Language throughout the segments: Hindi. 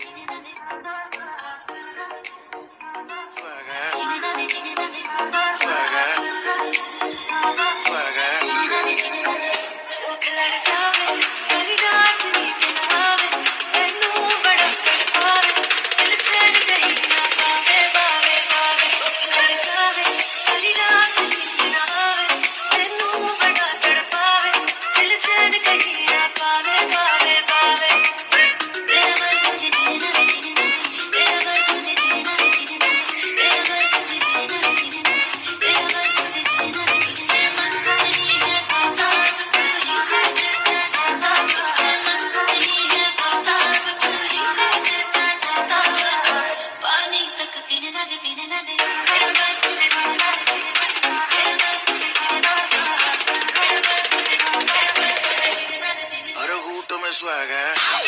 Swag है,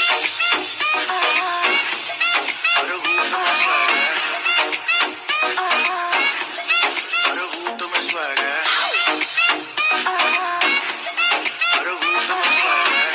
अरे घूट में swag है, अरे घूट में swag है, अरे घूट में swag है,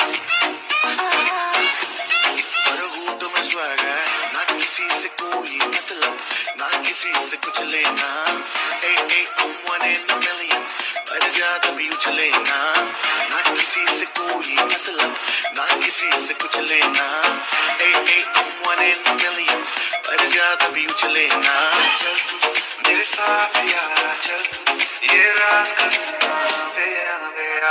अरे घूट में swag है। ना किसी से कोई मतलब, ना किसी से कुछ लेना। I'm one in a million, पर ज्यादा भी उछलेना। ना किसी से कोई मतलब, ना किसी से कुछ लेना। I'm one in a million, पर ज्यादा भी उछलेना। चल तू मेरे साथ यारा, चल तू ये रात मेरा मेरा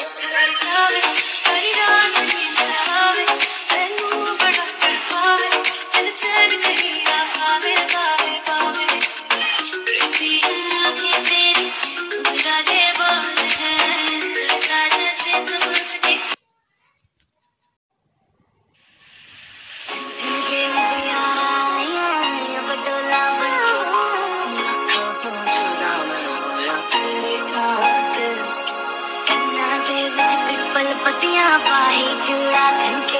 सारी रात नींद आवे, तैनू बड़ा तड़पावे, दिल चैन नहीं आ पावे पावे पावे। प्रीति आँखें तेरी गुलाले बाल हैं, चलता जैसे सुबह पतियां पाही चूड़ा